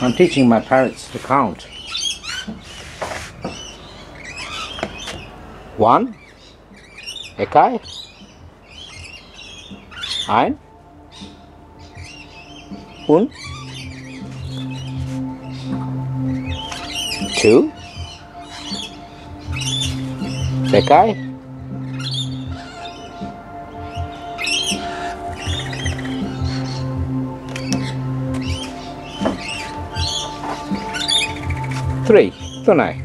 I'm teaching my parrots to count. 1, Ekai, ein, und, 2, Ekai, 3, tunai.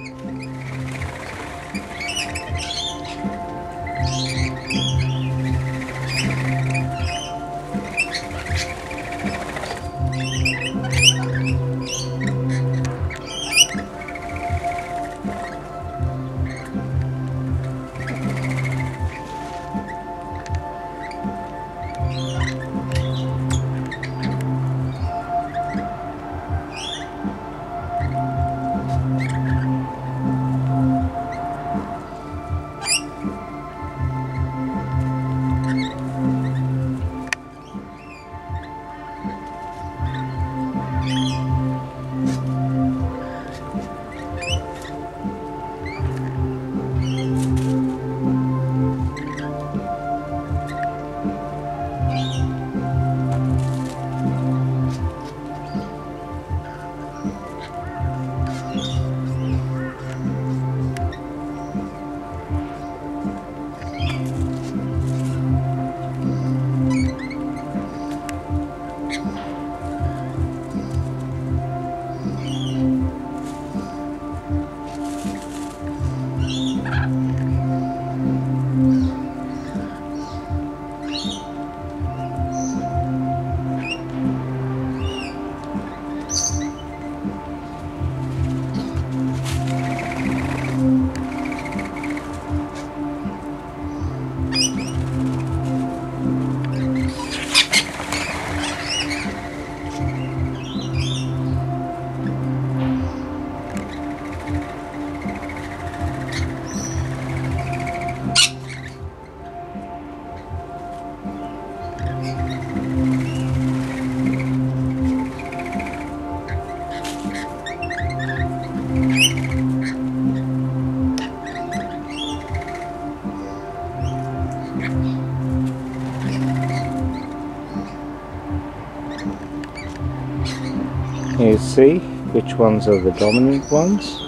You see which ones are the dominant ones.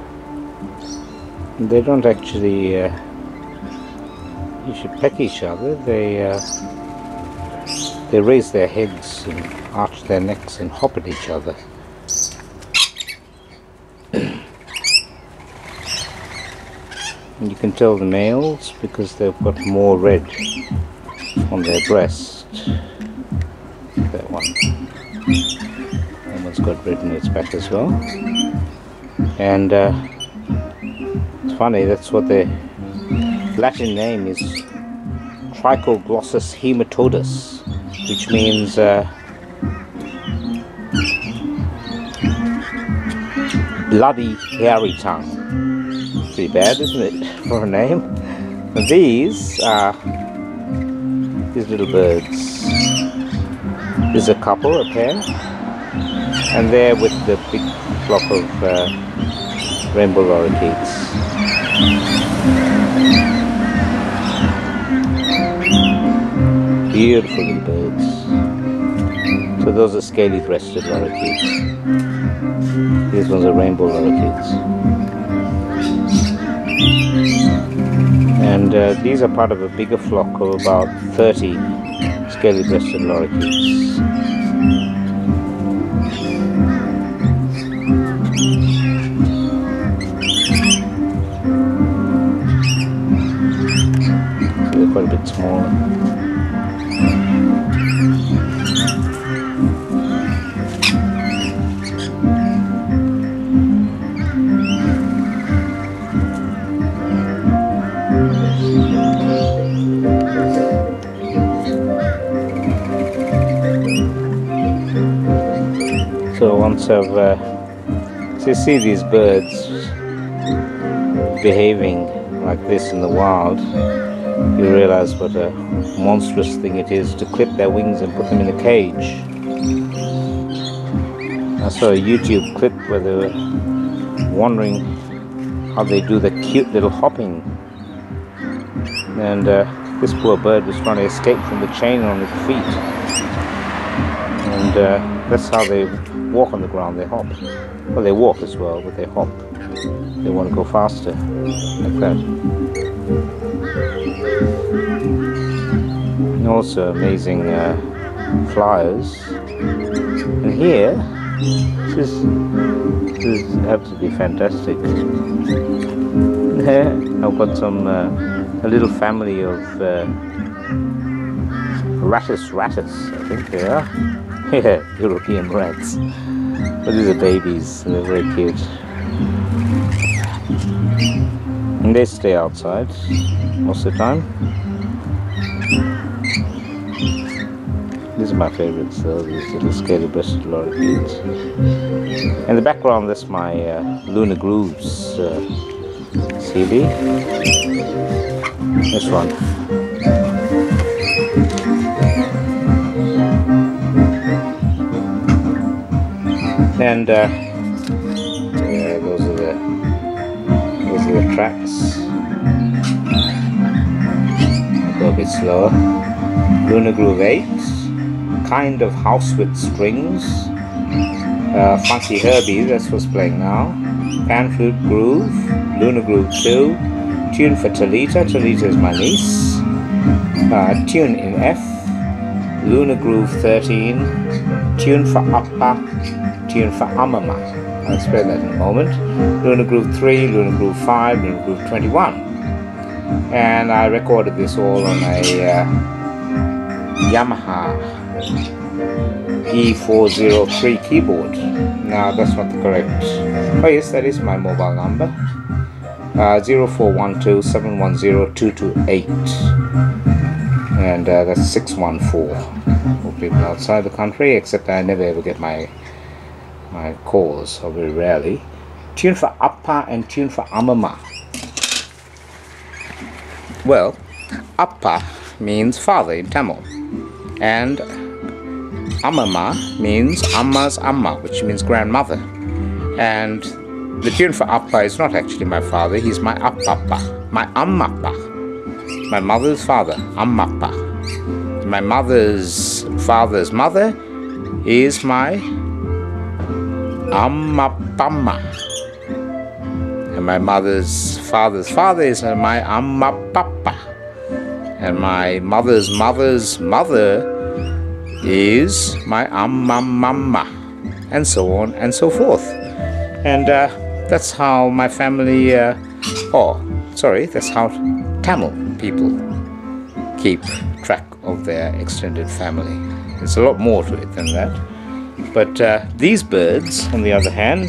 They don't actually you should peck each other. They raise their heads and arch their necks and hop at each other. And you can tell the males because they've got more red on their breast. That one. That one's got red in its back as well. And it's funny, that's what their Latin name is, Trichoglossus hematodus, which means bloody hairy tongue. Pretty bad, isn't it, for a name? And these are these little birds. There's a couple, a pair, and they're with the big flock of rainbow lorikeets. Beautiful little birds. So those are scaly-breasted lorikeets. These ones are rainbow lorikeets. And these are part of a bigger flock of about 30 scaly-breasted lorikeets. So they're quite a bit smaller. So once I've, so you see these birds behaving like this in the wild, you realize what a monstrous thing it is to clip their wings and put them in a cage. I saw a YouTube clip where they were wondering how they do the cute little hopping, and this poor bird was trying to escape from the chain on its feet, and that's how they walk on the ground. They hop. Well, they walk as well, but they hop. They want to go faster, like that. And also amazing flyers. And here, this is absolutely fantastic. I've got some a little family of ratus, I think they are. Yeah, European rats. But these are babies, so they're very cute. And they stay outside most of the time. These are my favorites though, these little scaly-breasted lorikeets. In the background, that's my lunar grooves CD. This one. And yeah, those are the tracks. I'll go a bit slower. Lunar Groove 8, Kind of House with Strings, Funky Herbie, that's what's playing now, Pan Flute Groove, Lunar Groove 2, Tune for Talita, Talita is my niece, Tune in F, Lunar Groove 13, Tune for Appa, Tune for Amama. I'll explain that in a moment. Lunar Groove 3, Lunar Groove 5, Lunar Groove 21. And I recorded this all on a Yamaha E403 keyboard. Now that's not the correct. Oh yes, that is my mobile number. 0412-710-228. And that's 614 for people outside the country, except I never ever get my calls, or very rarely. Tune for Appa and tune for Amama. Well, Appa means father in Tamil, and Amama means Amma's Amma, which means grandmother. And the tune for Appa is not actually my father, he's my Appappa, my Ammappa, my mother's father, Ammappa. My mother's father's mother is my Ammapamma, and my mother's father's father is my Ammapappa, and my mother's mother's mother is my Ammamamma, and so on and so forth. And that's how my family, that's how Tamil people keep track of their extended family. There's a lot more to it than that. But these birds, on the other hand,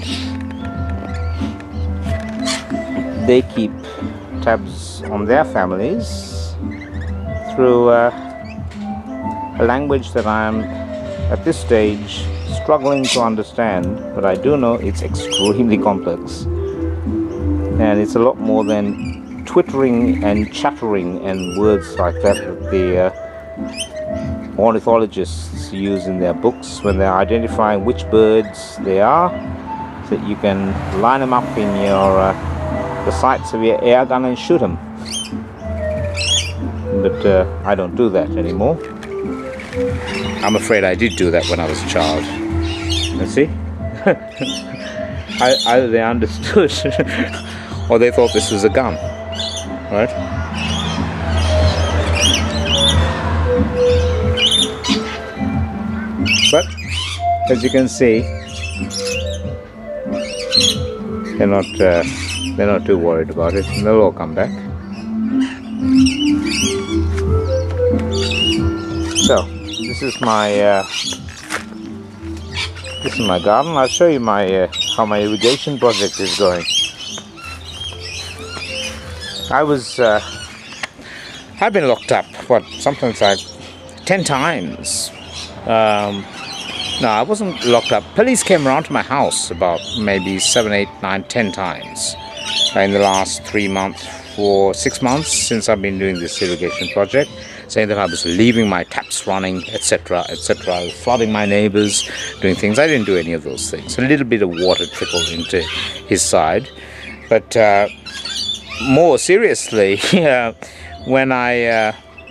they keep tabs on their families through a language that I'm, at this stage, struggling to understand, but I do know it's extremely complex. And it's a lot more than twittering and chattering and words like that the ornithologists use in their books when they're identifying which birds they are, so that you can line them up in your the sights of your air gun and shoot them. But I don't do that anymore. I'm afraid I did do that when I was a child. You see? Either they understood or they thought this was a gun, right? But as you can see, they're not too worried about it, and they'll all come back. So this is my garden. I'll show you my how my irrigation project is going. I've been locked up, sometimes like 10 times. No, I wasn't locked up. Police came around to my house about maybe 7, 8, 9, 10 times in the last 3 months, 6 months since I've been doing this irrigation project. saying that I was leaving my taps running, etc., etc. I was flooding my neighbors, doing things. I didn't do any of those things. A little bit of water trickled into his side. But more seriously, when a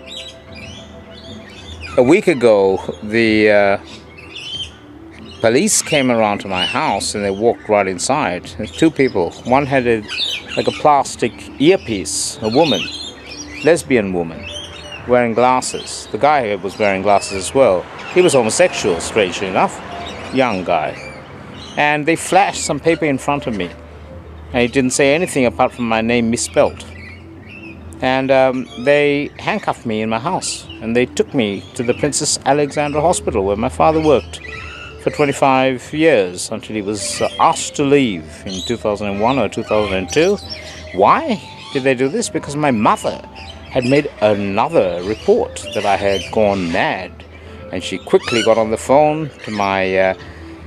week ago, the police came around to my house and they walked right inside. There's two people. One had like a plastic earpiece, a woman, lesbian woman, wearing glasses. The guy was wearing glasses as well. He was homosexual, strangely enough, young guy. And they flashed some paper in front of me. And he didn't say anything apart from my name misspelled. And they handcuffed me in my house. And they took me to the Princess Alexandra Hospital where my father worked for 25 years until he was asked to leave in 2001 or 2002. Why did they do this? Because my mother had made another report that I had gone mad. And she quickly got on the phone to my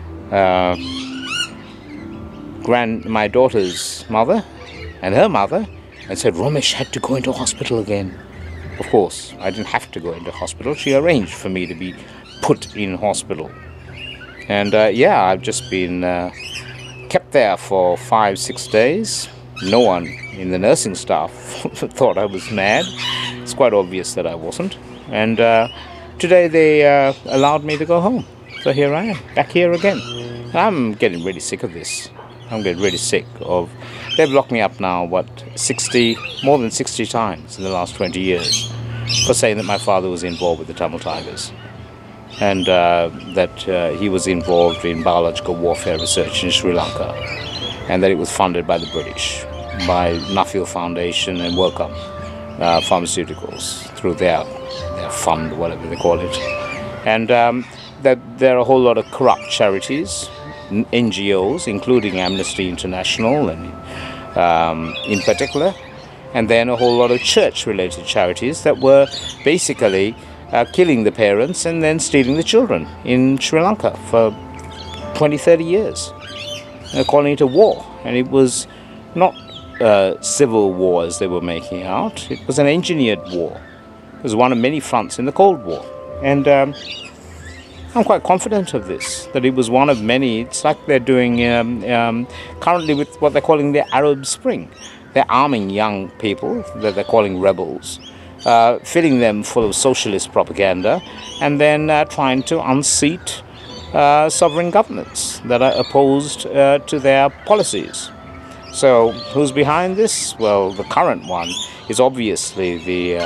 my daughter's mother and her mother and said Romesh had to go into hospital again. Of course, I didn't have to go into hospital. She arranged for me to be put in hospital. And yeah, I've just been kept there for 5-6 days. No one in the nursing staff thought I was mad. It's quite obvious that I wasn't. And today they allowed me to go home. So here I am, back here again. I'm getting really sick of this. I'm getting really sick of... They've locked me up now, what, more than 60 times in the last 20 years for saying that my father was involved with the Tamil Tigers. And that he was involved in biological warfare research in Sri Lanka, and that it was funded by the British, by Nuffield Foundation and Wellcome Pharmaceuticals through their fund, whatever they call it. And that there are a whole lot of corrupt charities, NGOs, including Amnesty International and in particular, and then a whole lot of church-related charities that were basically killing the parents and then stealing the children in Sri Lanka for 20-30 years, calling it a war. And it was not civil war as they were making out. It was an engineered war. It was one of many fronts in the Cold War. And I'm quite confident of this, that it was one of many. It's like they're doing currently with what they're calling the Arab Spring. They're arming young people that they're calling rebels, filling them full of socialist propaganda, and then trying to unseat sovereign governments that are opposed to their policies. So who's behind this? Well, the current one is obviously the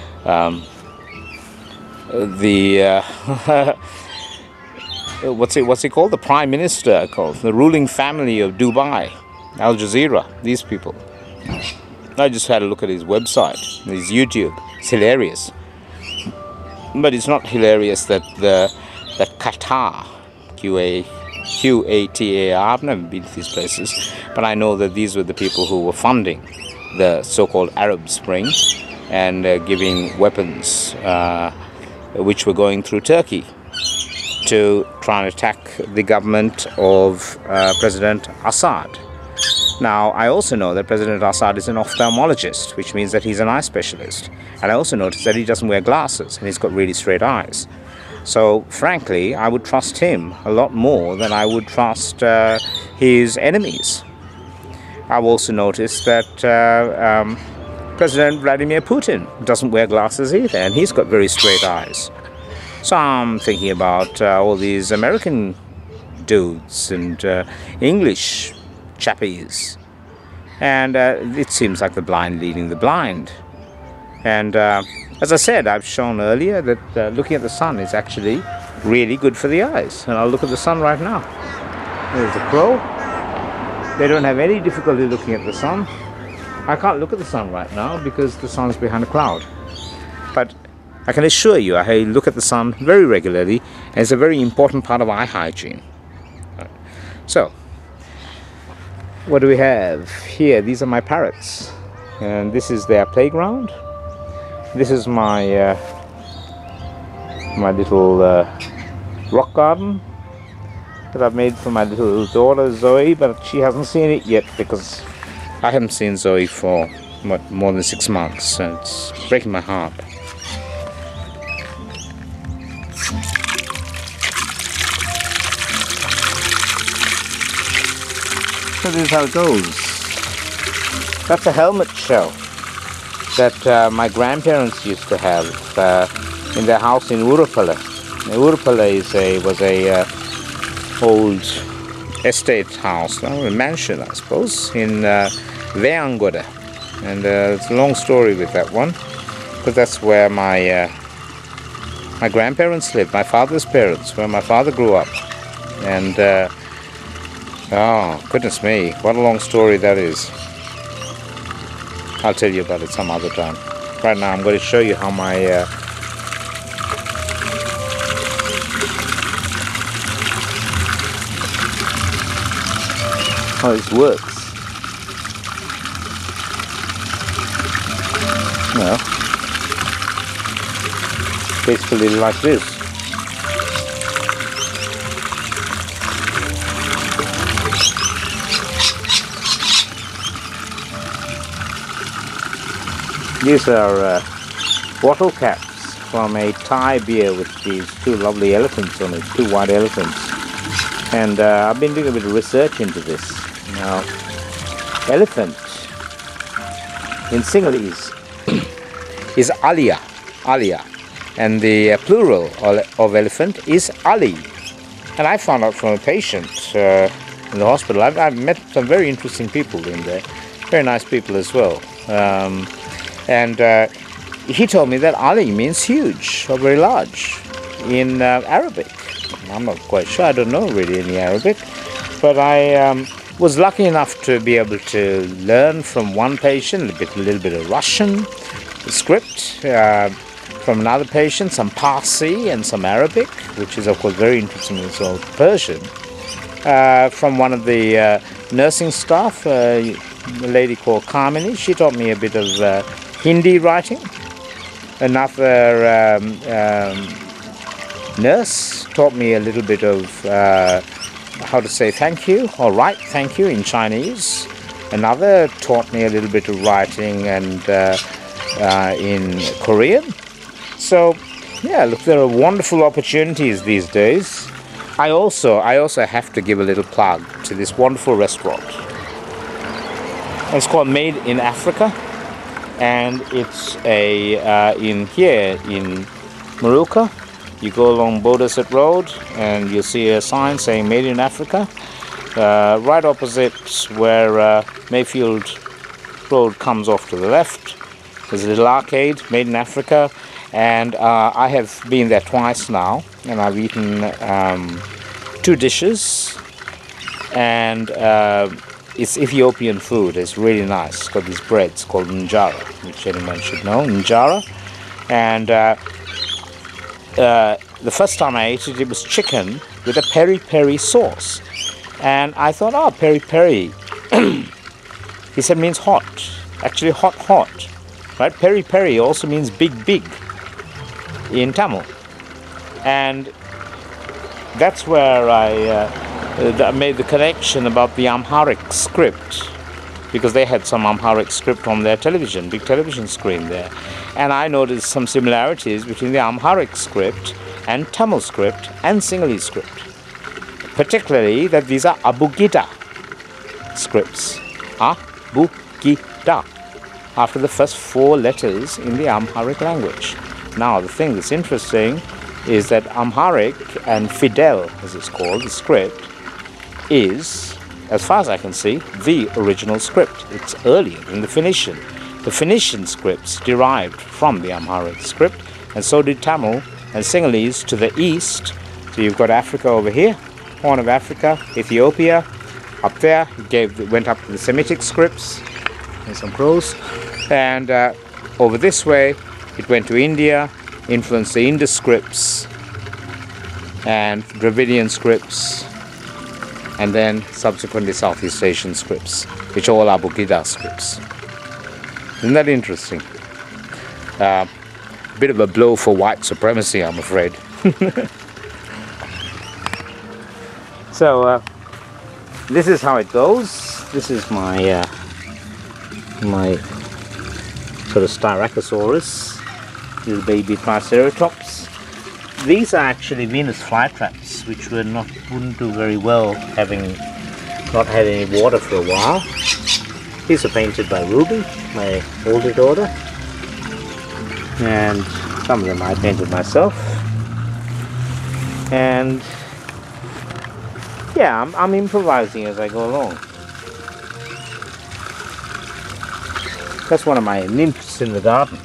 what's it called? The Prime Minister, called the ruling family of Dubai, Al Jazeera. These people. I just had a look at his website, his YouTube. It's hilarious, but it's not hilarious that Qatar, Qatar. I've never been to these places, but I know that these were the people who were funding the so-called Arab Spring and giving weapons, which were going through Turkey to try and attack the government of President Assad. Now, I also know that President Assad is an ophthalmologist, which means that he's an eye specialist. And I also noticed that he doesn't wear glasses and he's got really straight eyes. So, frankly, I would trust him a lot more than I would trust his enemies. I've also noticed that President Vladimir Putin doesn't wear glasses either, and he's got very straight eyes. So I'm thinking about all these American dudes and English chappies, and it seems like the blind leading the blind. And as I said, I've shown earlier that looking at the sun is actually really good for the eyes. And I'll look at the sun right now. There's a crow. They don't have any difficulty looking at the sun. I can't look at the sun right now because the sun's behind a cloud. But I can assure you, I look at the sun very regularly, and it's a very important part of eye hygiene. So, what do we have here? These are my parrots, and this is their playground. This is my my little rock garden that I've made for my little daughter Zoe, but she hasn't seen it yet because I haven't seen Zoe for more than 6 months, so it's breaking my heart. So this is how it goes. That's a helmet shell that my grandparents used to have in their house in Urupala. Urupala was a old estate house, a mansion, I suppose, in Veangoda. And it's a long story with that one, because that's where my grandparents lived, my father's parents, where my father grew up. And oh, goodness me, what a long story that is. I'll tell you about it some other time. Right now I'm going to show you how my how this works. Well, basically like this. These are bottle caps from a Thai beer with these two lovely elephants on it, two white elephants. And I've been doing a bit of research into this. Now, elephant in Sinhalese is alia, and the plural of elephant is ali. And I found out from a patient in the hospital. I've met some very interesting people in there, very nice people as well. And he told me that ali means huge or very large in Arabic. I'm not quite sure, I don't know really any Arabic, but I was lucky enough to be able to learn from one patient a little bit of Russian script, from another patient some Parsi and some Arabic, which is of course very interesting as well, Persian, from one of the nursing staff, a lady called Kamini. She taught me a bit of Hindi writing. Another nurse taught me a little bit of how to say thank you or write thank you in Chinese. Another taught me a little bit of writing and in Korean. So yeah, look, there are wonderful opportunities these days. I also have to give a little plug to this wonderful restaurant. It's called Made in Africa, and it's in here in Maruka. You go along Bodasset Road and you'll see a sign saying Made in Africa. Right opposite where Mayfield Road comes off to the left, there's a little arcade, Made in Africa. And I have been there twice now, and I've eaten 2 dishes, and it's Ethiopian food. It's really nice. It's got these breads called injera, which anyone should know, injera. And the first time I ate it, it was chicken with a peri-peri sauce. And I thought, oh, peri-peri, he said means hot, actually hot, right? Peri-peri also means big in Tamil, and that's where I made the connection about the Amharic script, because they had some Amharic script on their television, big television screen there, and I noticed some similarities between the Amharic script and Tamil script and Sinhalese script, particularly that these are Abugida scripts, Abugida, after the first 4 letters in the Amharic language. Now, the thing that's interesting is that Amharic and Fidel, as it's called, the script, is, as far as I can see, the original script. It's earlier than the Phoenician. The Phoenician scripts derived from the Amharic script, and so did Tamil and Sinhalese to the east. So you've got Africa over here, Horn of Africa, Ethiopia. Up there, it went up to the Semitic scripts. There's some crows. And over this way, it went to India, influenced the Indus scripts and Dravidian scripts, and then subsequently Southeast Asian scripts, which are all Abugida scripts. Isn't that interesting? Bit of a blow for white supremacy, I'm afraid. So this is how it goes. This is my my sort of Styracosaurus, little baby Triceratops. These are actually Venus flytraps, which wouldn't do very well having not had any water for a while. These are painted by Ruby, my older daughter, and some of them I painted myself. And yeah, I'm improvising as I go along. That's one of my nymphs in the garden.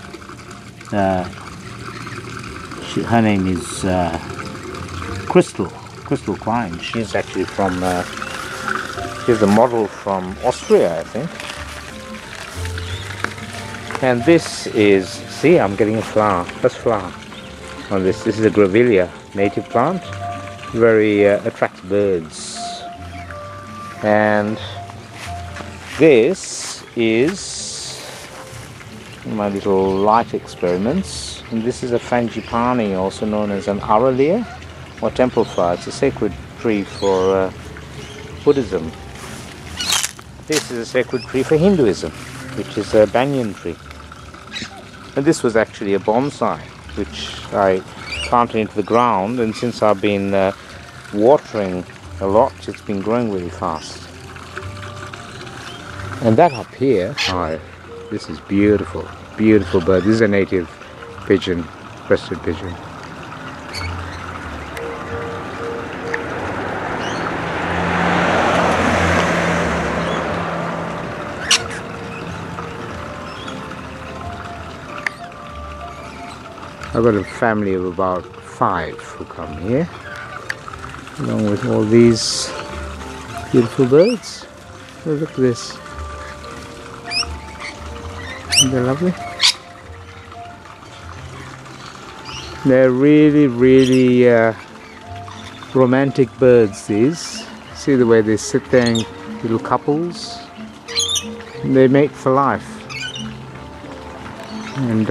Her name is Crystal Klein. She's actually from, she's a model from Austria, I think. And this is, see, I'm getting a flower, first flower on this. This is a grevillea, native plant. Very attracts birds. And this is my little light experiments. And this is a frangipani, also known as an aralia or temple flower. It's a sacred tree for Buddhism. This is a sacred tree for Hinduism, which is a banyan tree. And this was actually a bonsai, which I planted into the ground, and since I've been watering a lot, it's been growing really fast. And that up here, oh, this is beautiful, beautiful bird. This is a native pigeon, crested pigeon. I've got a family of about 5 who come here, along with all these beautiful birds. Oh, look at this. Isn't that lovely? They're really, really romantic birds, these. See the way they sit there in little couples? And they mate for life. And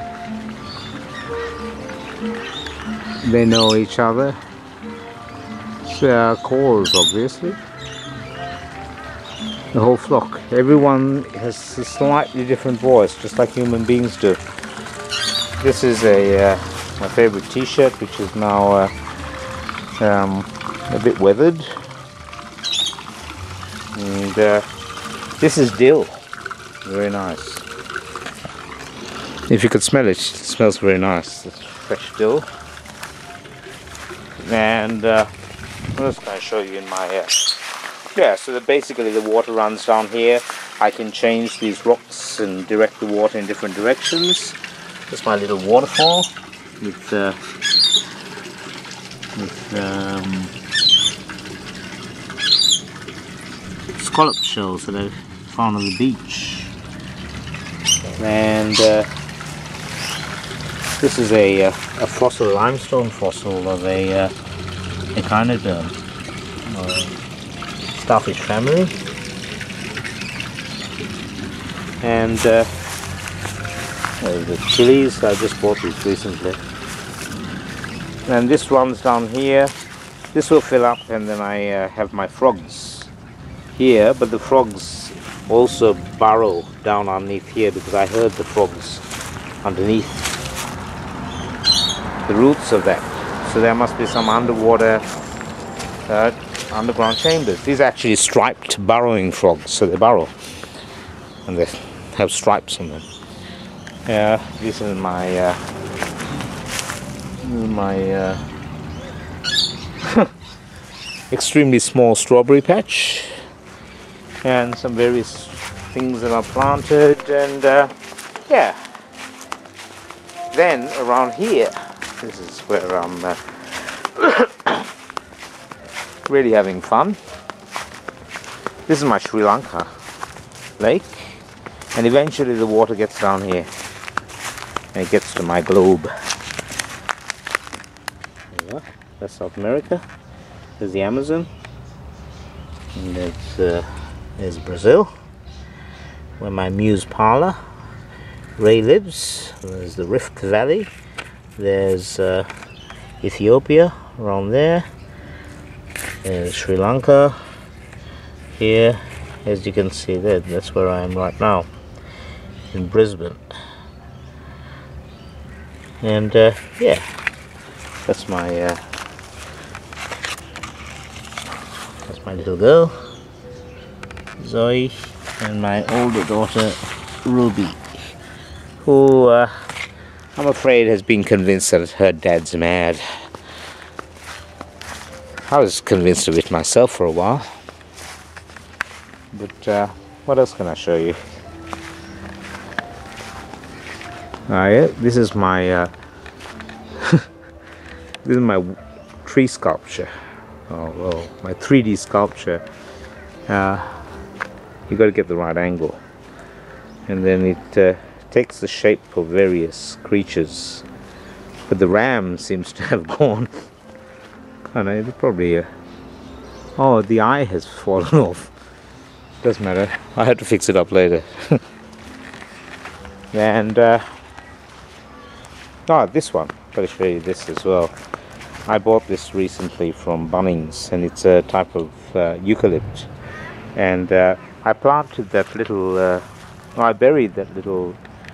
they know each other. It's calls, obviously. The whole flock. Everyone has a slightly different voice, just like human beings do. This is my favorite t-shirt, which is now a bit weathered. And this is dill. Very nice. If you could smell it, it smells very nice. It's fresh dill. And I'm just going to show you in my yeah, so that basically the water runs down here. I can change these rocks and direct the water in different directions. That's my little waterfall with scallop shells that I found on the beach. And this is a fossil, limestone fossil of a echinoderm, starfish family. And the chilies, I just bought these recently. And this runs down here. This will fill up, and then I have my frogs here, but the frogs also burrow down underneath here because I heard the frogs underneath the roots of that. So there must be some underwater underground chambers. These are actually striped burrowing frogs, so they burrow and they have stripes on them. This is my extremely small strawberry patch, and some various things that are planted. And yeah, then around here, this is where I'm really having fun. This is my Sri Lanka lake, and eventually the water gets down here and it gets to my globe. There you are. That's South America. There's the Amazon, and there's Brazil, where my muse Parla Ray lives. There's the Rift Valley. There's Ethiopia around there. There's Sri Lanka here, as you can see there. That's where I am right now, in Brisbane. And yeah, that's my little girl. Zoe, and my older daughter Ruby, who I'm afraid has been convinced that her dad's mad. I was convinced of it myself for a while, but what else can I show you? Yeah, this is my this is my tree sculpture. Oh well, my 3D sculpture. You got to get the right angle, and then it takes the shape of various creatures. But the ram seems to have gone. I know, it probably. Oh, the eye has fallen off. Doesn't matter. I had to fix it up later. And this one. Got to show you this as well. I bought this recently from Bunnings, and it's a type of eucalypt. And I planted that little. I buried that little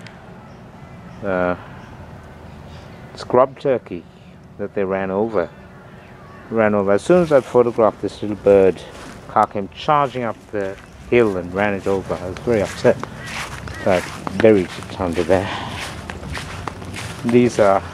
scrub turkey that they ran over. As soon as I photographed this little bird, car came charging up the hill and ran it over. I was very upset. So I buried it under there. These are,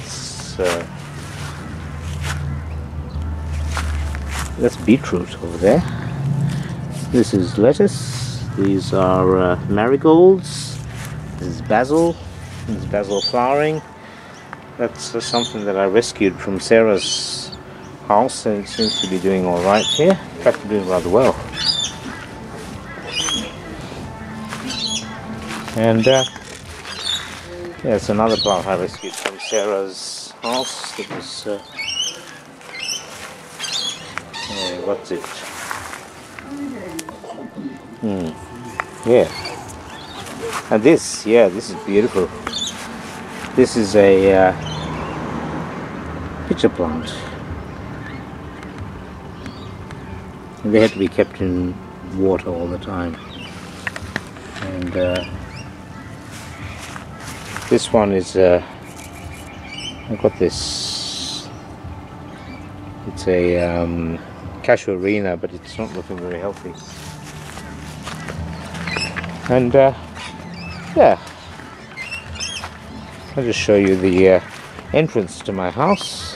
that's beetroot over there. This is lettuce. These are marigolds. This is basil. This is basil flowering. That's something that I rescued from Sarah's house, and it seems to be doing all right here. In fact, doing rather well. And yeah, it's another plant I rescued from Sarah's house. It was what's it? Yeah. And this is beautiful. This is a pitcher plant. And they had to be kept in water all the time. And this one is I've got this. It's a casuarina, but it's not looking very healthy. And yeah, I'll just show you the entrance to my house.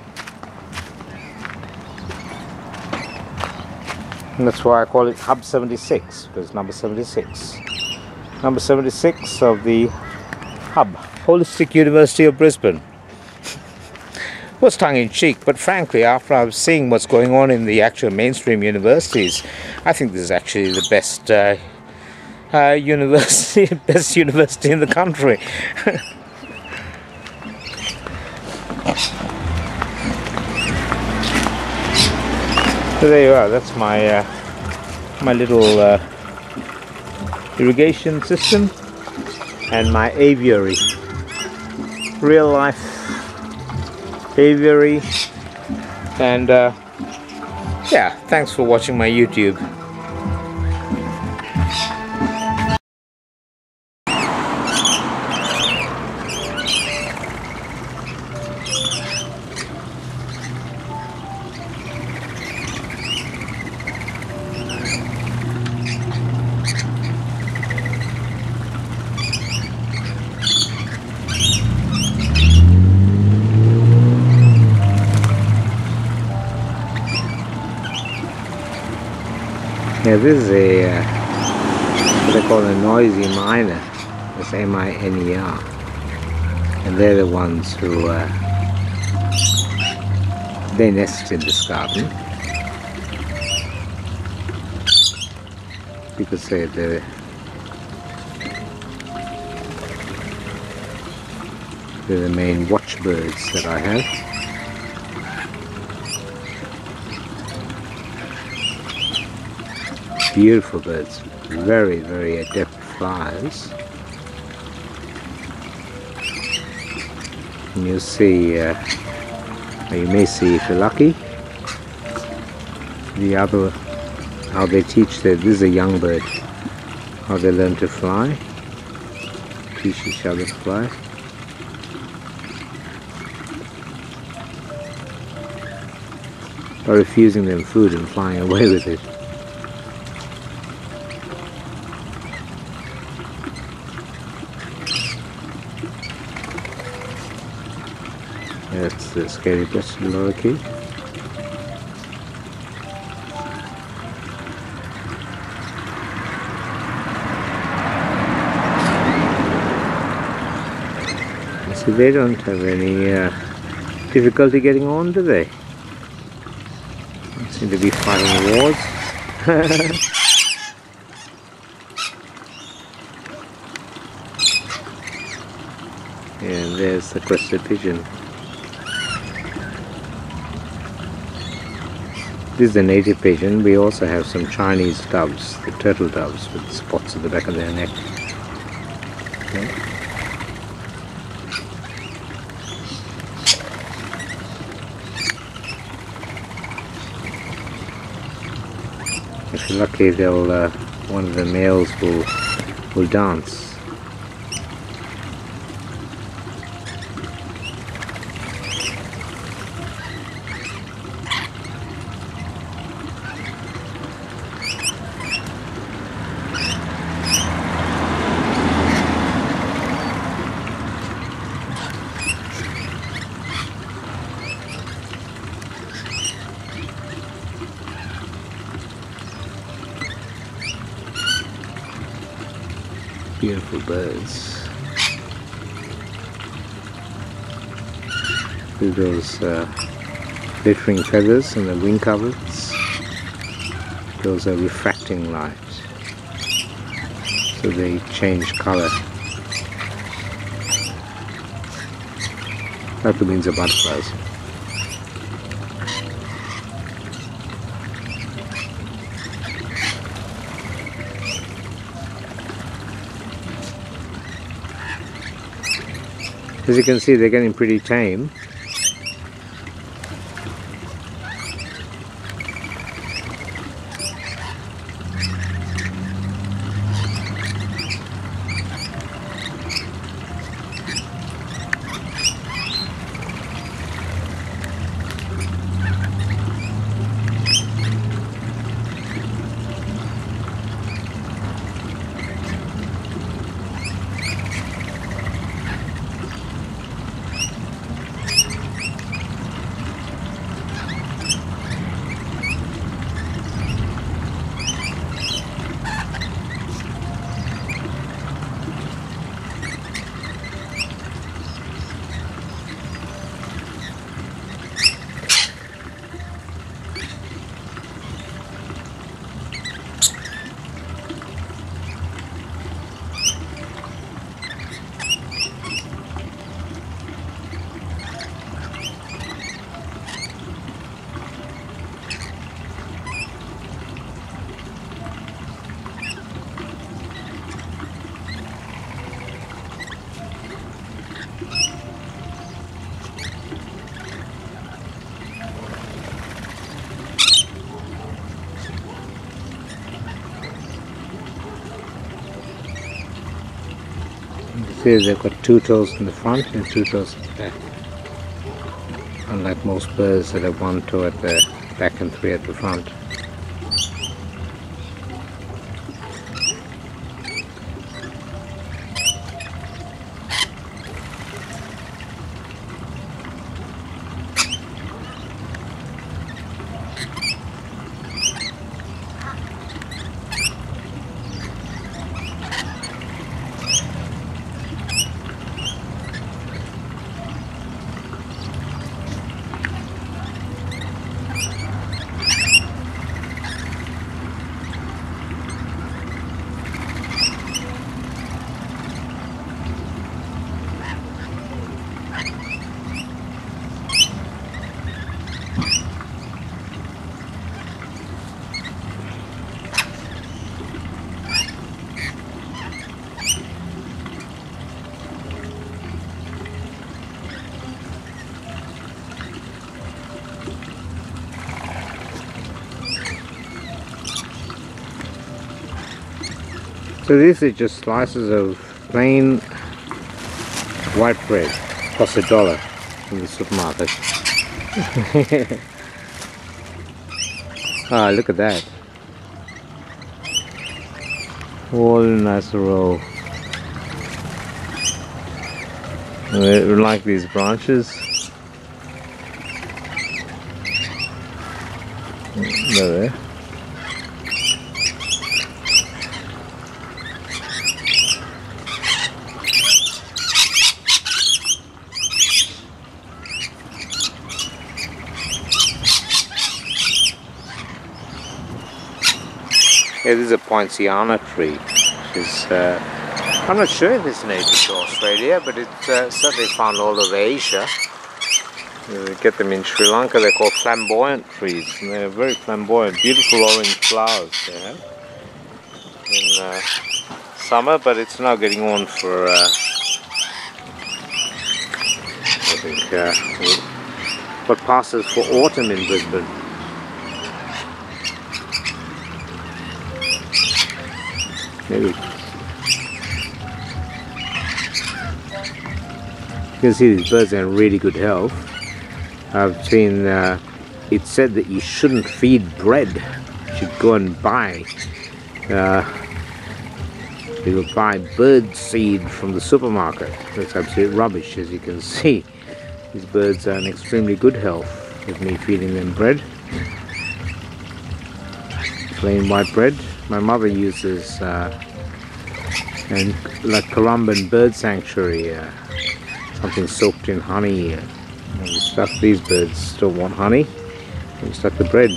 And that's why I call it Hub 76, because number 76. Number 76 of the Hub, Holistic University of Brisbane. Was tongue-in-cheek, but frankly, after I was seeing what's going on in the actual mainstream universities, I think this is actually the best university, best university in the country. So there you are. That's my my little irrigation system and my aviary, real life aviary. And yeah, thanks for watching my YouTube. Yeah, this is a what they call a noisy miner. It's M-I-N-E-R, and they're the ones who they nest in this garden because they're the main watchbirds that I have. Beautiful birds, very, very adept flyers. And you'll see, or you may see if you're lucky, the other, how they teach this is a young bird, how they learn to fly, teach each other to fly. By refusing them food and flying away with it. That's the scaly breasted lorikeet. So they don't have any difficulty getting on, do they? They seem to be fighting wars. And there's the crested pigeon. This is the native pigeon. We also have some Chinese doves, the turtle doves with spots at the back of their neck. Okay. If you're lucky, they'll one of the males will dance. Beautiful birds. With those glittering feathers and the wing coverts, those are refracting light, so they change color. Like the wings of butterflies. As you can see, they're getting pretty tame. See, they've got 2 toes in the front and 2 toes at the back. Unlike most birds that have 1 toe at the back and 3 at the front. So these are just slices of plain white bread, cost $1 in the supermarket. Ah, look at that. All in a nice row. We like these branches. There. Yeah, this is a poinciana tree, which is, I'm not sure if it's native to Australia, but it's certainly found all over Asia. You get them in Sri Lanka. They're called flamboyant trees, and they're very flamboyant, beautiful orange flowers they have in summer, but it's now getting on for, I think, what passes for autumn in Brisbane. Maybe. You can see these birds are in really good health. I've seen it said that you shouldn't feed bread. You should go and buy you will buy bird seed from the supermarket. That's absolute rubbish, as you can see. These birds are in extremely good health with me feeding them bread. Plain white bread. My mother uses and like Currumbin Bird Sanctuary, something soaked in honey. And stuff. These birds don't want honey. You stuck the bread.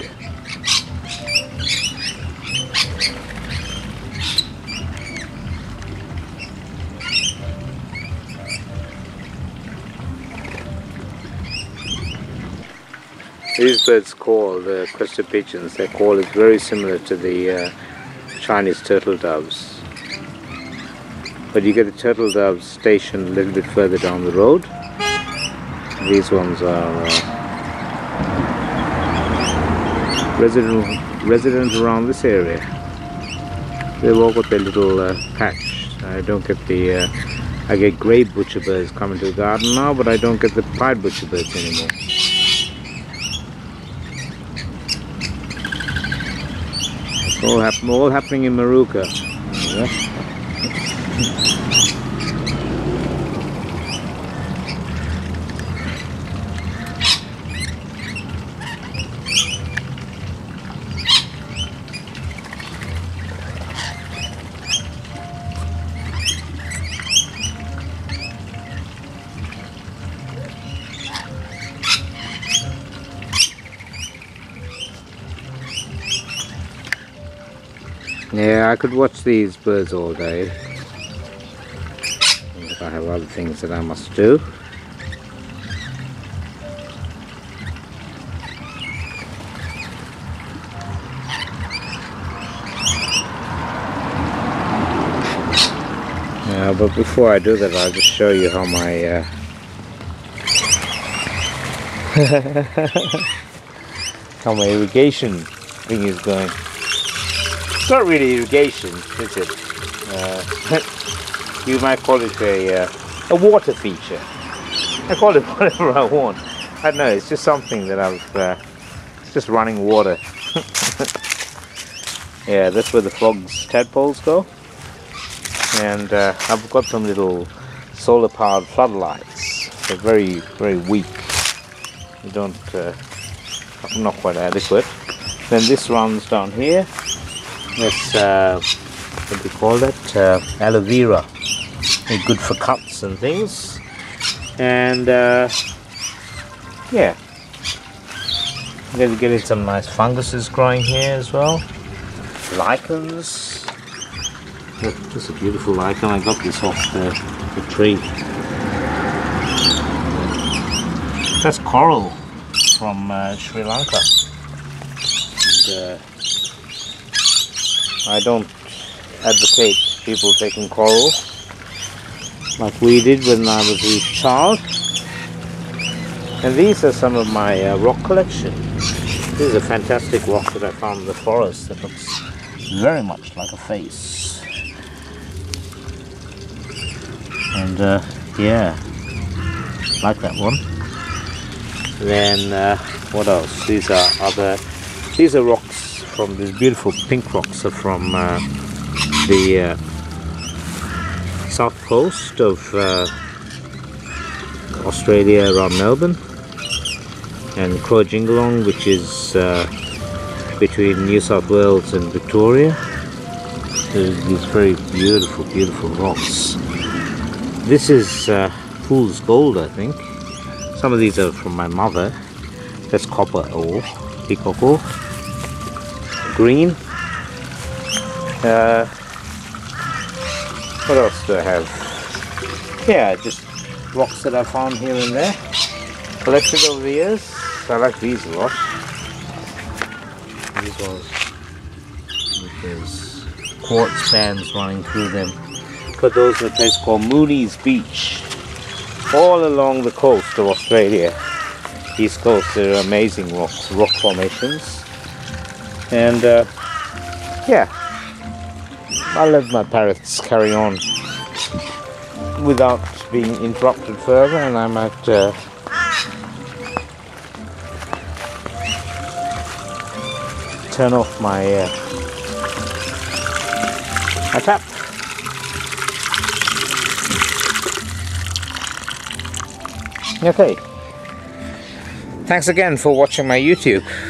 These birds' call, the crested pigeons, their call is very similar to the Chinese turtle doves. But you get the turtle doves stationed a little bit further down the road. These ones are resident around this area. They've all got their little patch. I don't get the I get grey butcherbirds coming to the garden now, but I don't get the pied butcherbirds anymore. It's all happening in Maruka. Yeah, I could watch these birds all day, but I have other things that I must do. Yeah, but before I do that, I'll just show you how my how my irrigation thing is going. It's not really irrigation, is it? You might call it a water feature. I call it whatever I want. I don't know, it's just something that it's just running water. Yeah, that's where the frogs' tadpoles go. And I've got some little solar powered floodlights. They're very, very weak. They don't, not quite adequate. Then this runs down here. That's, what do you call that? Aloe vera. They're good for cuts and things. And, yeah. Getting some nice funguses growing here as well. Lichens. Look, just a beautiful lichen. I got this off the tree. That's coral from Sri Lanka. And, I don't advocate people taking coral like we did when I was a child. And these are some of my rock collection. This is a fantastic rock that I found in the forest that looks very much like a face. And yeah, like that one. Then what else? These are rocks from these beautiful pink rocks are from the south coast of Australia around Melbourne, and Crow Jingalong, which is between New South Wales and Victoria. There's these very beautiful, beautiful rocks. This is fool's gold, I think. Some of these are from my mother. That's copper ore, peacock ore. Green. What else do I have? Yeah, just rocks that I found here and there. Collected over the years. I like these a lot. These ones. There's quartz bands running through them. But those are a place called Mooney's Beach. All along the coast of Australia. East coast, there are amazing rock formations. And yeah, I'll let my parrots carry on without being interrupted further, and I might turn off my my tap. Okay. Thanks again for watching my YouTube.